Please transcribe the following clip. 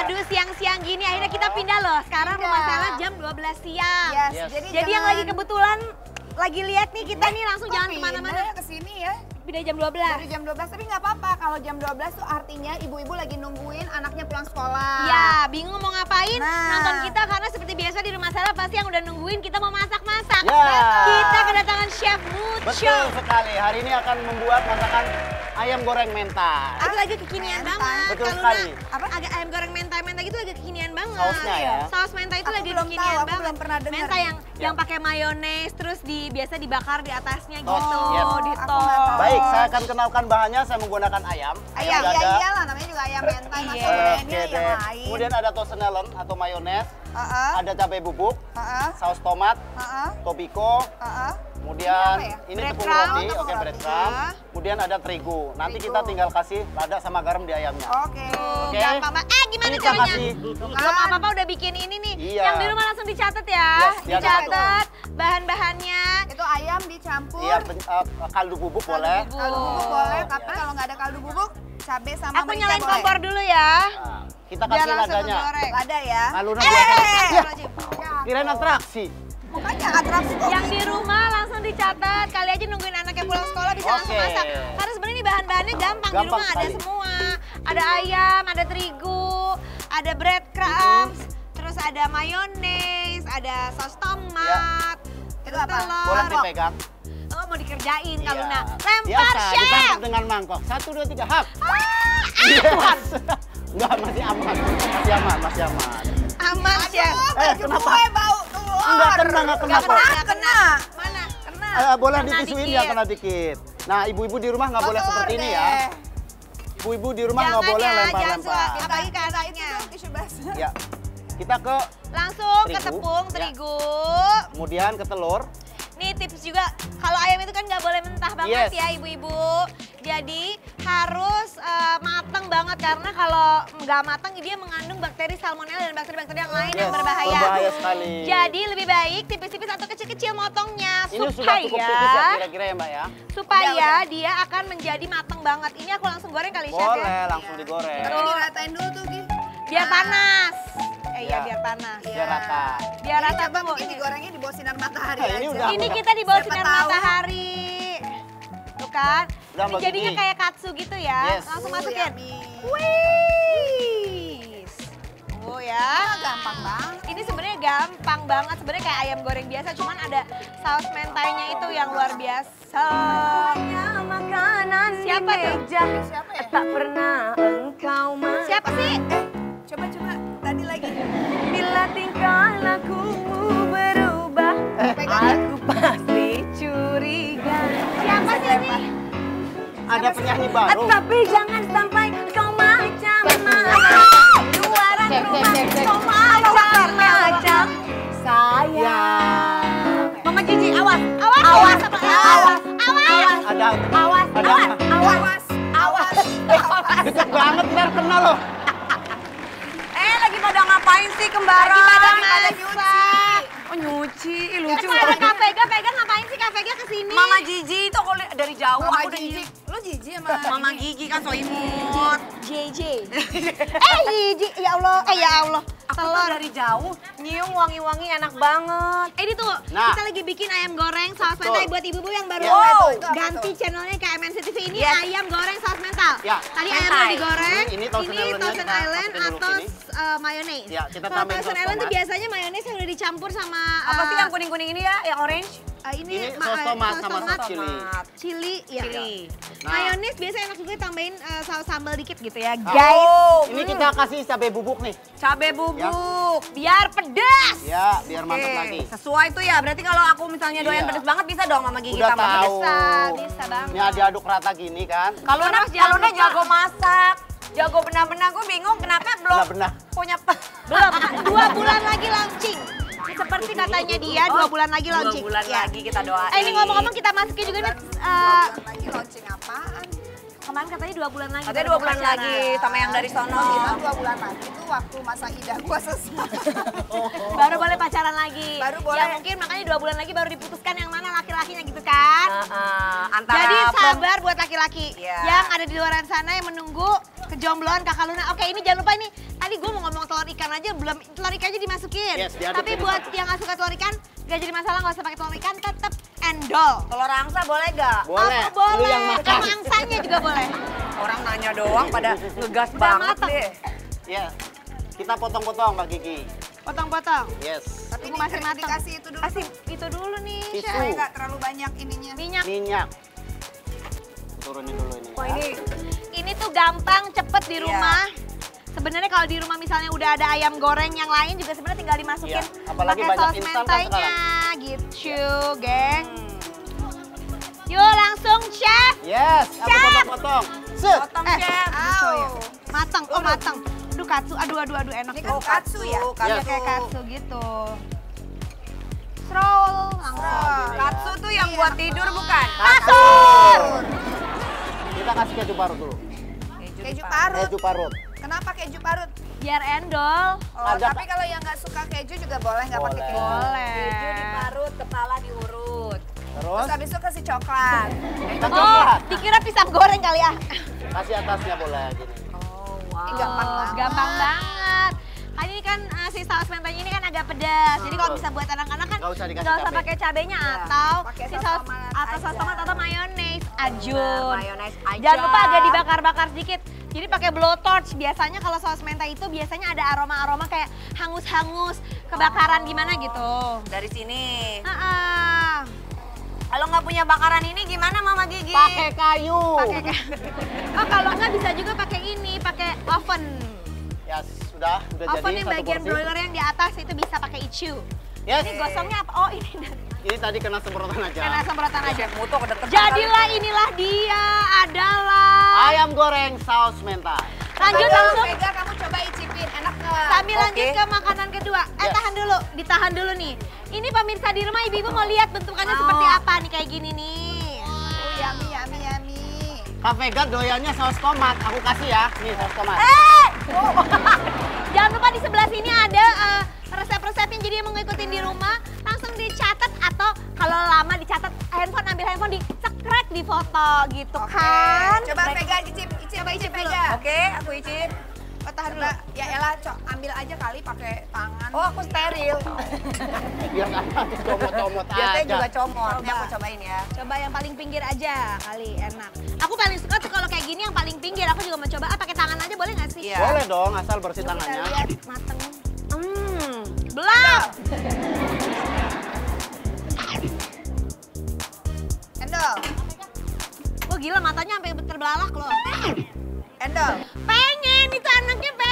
Aduh, siang-siang gini akhirnya kita pindah loh. Sekarang rumah Sela jam 12 siang. Yes. Jadi yang lagi kebetulan lagi lihat nih kita nih langsung jalan kemana-mana. Ke sini ya. Pindah jam 12. Dari jam 12, tapi nggak apa-apa. Kalau jam 12 tuh artinya ibu-ibu lagi nungguin anaknya pulang sekolah. Ya, bingung mau ngapain? Nah. Nonton kita karena seperti biasa di rumah Sela pasti yang udah nungguin kita mau masak-masak. Ya. Kita kedatangan Chef Mucho. Betul sekali. Hari ini akan membuat masakan ayam goreng mentai. Itu lagi kekinian Mentai. banget. Betul Kalau sekali. Apa? Agak ayam goreng mentai gitu lagi kekinian banget. Sausnya ya? Saus mentai itu Aku lagi belum kekinian tahu, aku banget. belum pernah dengar. Mentai yang pakai mayones terus biasa dibakar di atasnya gitu. yes. Di Aku tos. nggak tahu. Baik, saya akan kenalkan bahannya. Saya menggunakan ayam. Ayam, dada. iya iyalah namanya juga ayam mentai. Masa Iya. brandnya Oke yang deh. lain. Kemudian ada tosenellen atau mayones, Heeh, ada cabai bubuk, heeh, saus tomat, heeh, tobiko, heeh. kemudian Ini apa ya? ini tepung Breadcrumb. roti, Tepung oke roti. breadcrumb. Ya. Kemudian ada terigu. Nanti Terigu. kita tinggal kasih lada sama garam di ayamnya. Oke. Oke. Gampang banget. Gimana Ini kita caranya? kasih. Belum apa-apa udah bikin ini nih. Iya. Yang di rumah langsung dicatat ya. Yes, dicatat. Dicatat bahan-bahannya. Itu ayam dicampur. Iya, kaldu bubuk boleh. Kaldu bubuk boleh, tapi kalau nggak ada kaldu bubuk, cabai sama Aku merica nyalain boleh. kompor dulu ya. Nah, kita Biar kasih langsung ladanya. menggoreng. Lada ya. Kaldunya Eh, buat Astagfirullahaladzim. kirain atraksi. Makanya atraksi kok. Yang di rumah langsung dicatat. Kali aja nungguin anaknya pulang sekolah bisa langsung Oke. masak. Karena sebenarnya ini bahan-bahannya gampang. Di Gampang rumah ada sekali. semua. Ada ayam, ada terigu, ada breadcrumbs, terus ada mayones, ada saus tomat, Itu terus apa? telur. Boleh dipegang. Oh mau dikerjain kalau Iya. Luna. Lempar Biasa, chef. ditangkap dengan mangkok. 1, 2, 3, hap. Tuhan. Enggak, masih aman. Masih aman, masih aman. Aman chef. Baju kenapa? gue bau telur. Enggak kena, enggak kena. Nggak Pak. nggak Kena. Mana? Kena. Boleh Kena ditisuin dikit. ya, kena dikit. Nah, ibu-ibu di rumah nggak boleh Telur seperti ini deh. ya. Ibu-ibu di rumah nggak Jangan boleh ya, jangan lempar-lempar. suapin. Apalagi ke Itu anaknya. dong tisu basah. Ya, kita ke Langsung ke Terigu. tepung Ya. terigu. kemudian ke telur. Nih tips juga, kalau ayam itu kan nggak boleh mentah banget Yes. ya ibu-ibu. Jadi harus mateng banget karena kalau nggak mateng dia mengandung bakteri salmonella dan bakteri-bakteri yang lain yang Yes, berbahaya. berbahaya sekali. Jadi lebih baik tipis-tipis atau kecil-kecil motongnya Ini sudah cukup tipis ya kira-kira ya Mbak ya. supaya dia akan menjadi mateng banget. Ini aku langsung goreng kali chef ya. Boleh, langsung digoreng. Tapi diratain dulu tuh, Gi. Biar panas. Iya Ya. biar panas. Biar rata. Biar Ini rata coba Bu. mungkin digorengnya di bawah sinar matahari Nah, ini aja. udah. Ini kita di bawah Siapa sinar tahu. matahari. Tuh kan. Udah, Ini Mbak jadinya Gigi. kayak katsu gitu ya. Yes. Langsung masukin. Yummy. Wih. Oh ya. Gampang banget. Ini sebenarnya gampang banget. Sebenarnya kayak ayam goreng biasa, cuman ada saus mentainya itu yang luar biasa. Makanan Siapa tuh? Siapa ya? tak pernah engkau Siapa sih? Coba tadi lagi. bila tingkah lakumu berubah aku pasti curiga. Siapa sih ini? Ada penyanyi baru. Tapi jangan sampai kau macam-macam luaran rumah kau macam-macam sayang. Mama Gigi, awas. Awas. Awas. Awas. Awas. Ada Awas, ada awas, awas, awas. deket banget ntar kena loh. Lagi pada ngapain sih kembaran? Lagi pada Lagi masak. Oh nyuci, ih, lucu. Kemana Kak Vega? Vega ngapain sih Kak Vega kesini? Mama Gigi itu kalau dari jauh Mama aku udah Gigi. nyium. Lu Gigi sama Mama ini? Gigi kan so imut. JJ. Gigi. Ya Allah. Ya Allah. Aku tuh dari jauh nyium wangi-wangi enak banget. Ini tuh, Nah. kita lagi bikin ayam goreng saus Betul. mentai buat ibu-ibu yang baru Ya. Wow. ganti channelnya ke MNC TV ini Yes. ayam goreng saus mental. Ya. Tadi Mentai. ayamnya digoreng, Ini Thousand Island-nya Thousand kita Island masukin dulu atau sini. mayonnaise. Ya, kita Kalau tambahin Thousand saus Island tuh tomat. biasanya mayonnaise yang udah dicampur sama Apa sih yang kuning-kuning ini ya, yang orange? Ini saus tomat sama saus chili. Chili, ya. Chili. Nah. Mayonnaise biasa enak juga tambahin saus sambal dikit gitu ya, Ah. guys. Oh, Ini kita kasih cabai bubuk nih. cabai bubuk. Biar pedas. Ya, biar mantap Oke, lagi. sesuai tuh ya. Berarti kalau aku misalnya doyan Iya. pedes banget bisa dong Mama Gigi Udah tambah pedes. tahu. Bisa banget. Ini diaduk rata gini kan. Kalau Terus jangan udah lupa. jago masak, jago benar-benar, gue bingung kenapa belum Benar-benar. punya Belum, 2 bulan lagi launching. Seperti katanya dia, 2 bulan lagi 2 launching. bulan Ya. lagi kita doain. Ini ngomong-ngomong kita masukin juga nih. Lagi launching apaan? Kemarin katanya 2 bulan lagi. Katanya baru 2 bulan pacaran. lagi sama yang dari sono. Kita 2 bulan lagi itu waktu masa idah gua selesai. Baru boleh pacaran lagi. Baru boleh. Ya mungkin makanya 2 bulan lagi baru diputuskan yang mana laki-lakinya gitu kan. Antara Jadi prom- sabar buat laki-laki Iya. yang ada di luar sana yang menunggu kejombloan Kakak Luna. Oke, ini jangan lupa ini. Tadi gue mau ngomong telur ikan aja, belum telur ikannya dimasukin. Yes, diaduk tapi jadi buat satu. yang gak suka telur ikan, gak jadi masalah, gak usah pakai telur ikan, tetap endol. Telur angsa boleh gak? Boleh, Apa boleh? lu yang makan. Sama angsanya juga boleh. Orang nanya doang pada ngegas Udah banget mateng. deh. Ya, kita potong-potong Mbak Gigi. Potong-potong. Yes. Tapi Tunggu masih matang. dikasih itu dulu. Kasih itu dulu nih, Tisu. Chef. Supaya nggak terlalu banyak ininya. Minyak. Minyak. Turunin dulu ini. Wah ya. ini Ini tuh gampang, cepet di Iya. rumah. Sebenarnya kalau di rumah misalnya udah ada ayam goreng yang lain juga sebenarnya tinggal dimasukin Iya, apalagi pakai banyak saus instan kan mentainya gitu, geng. Yuk langsung, Chef. Yes, aku Chef. potong-potong. Set. potong Eh, chef. Au. Matang, oh matang. Aduh katsu, aduh enak. Ini kan katsu ya? Iya Yes. kayak katsu gitu. Stroll langsung. Katsu tuh yang buat tidur bukan? Kasur. Kita kasih keju parut dulu. Keju parut. Keju parut. Kenapa keju parut? Biar endol. Oh, Ada, tapi kalau yang nggak suka keju juga boleh nggak pakai Boleh. keju. Boleh. Keju diparut, kepala diurut. Terus Terus habis itu kasih coklat. kita Oh, coklat. dikira pisang goreng kali ya. Kasih atasnya boleh gini. Oh wow. Ini gampang banget. Gampang banget. Kan ini kan si saus mentanya ini kan agak pedas. Jadi kalau bisa buat anak-anak kan Nggak usah dikasih nggak usah cabai. pakai cabenya atau Pakai si saus saus tomat atau saus aja. tomat atau mayones Benar, ajun. mayones aja. Jangan lupa agak dibakar-bakar sedikit. Jadi pakai blowtorch. Biasanya kalau saus mentai itu biasanya ada aroma-aroma kayak hangus-hangus, kebakaran gimana gitu. Dari sini. Ah, Kalau nggak punya bakaran ini gimana Mama Gigi? Pakai kayu. pakai oh kalau nggak bisa juga pakai ini, pakai oven. Ya sudah Oven jadi yang satu bagian porsi. broiler yang di atas itu bisa pakai ichu. Yes. Ini gosongnya apa? Oh ini Ini tadi kena semprotan aja. kena semprotan aja. Chef Muto kedeket. Jadilah inilah dia adalah. Ayam goreng saus mentai. Lanjut Coba, langsung Vega, kamu coba icipin, enak nggak? sambil lanjut Oke. ke makanan kedua. Yes. Tahan dulu, ditahan dulu nih. Ini pemirsa di rumah ibu-ibu mau lihat bentukannya seperti apa nih kayak gini nih. Yummy, yummy, yummy. Kak Vega doyannya saus tomat. Aku kasih ya. Nih saus tomat. Jangan lupa di sebelah sini ada resep-resepnya jadi yang mau ngikutin di rumah langsung dicatat atau kalau lama dicatat handphone ambil handphone dicekrek di foto gitu Oke. kan. Coba Vega icip Vega. Oke, aku icip. Oh, tahan dulu. Ya elah, ambil aja kali pakai tangan. Oh aku steril. Biar nggak nanti comot-comot Biasanya aja. juga comot. Ini Coba. aku cobain ya. Coba yang paling pinggir aja kali enak. Aku paling suka tuh kalau kayak gini yang paling pinggir. Aku juga mau coba. Pakai tangan aja boleh nggak sih? Iya. Boleh dong, asal bersih Kita tangannya. lihat mateng. Belum. Endol. Oh gila matanya sampai terbelalak loh. Endol. Pengen itu anaknya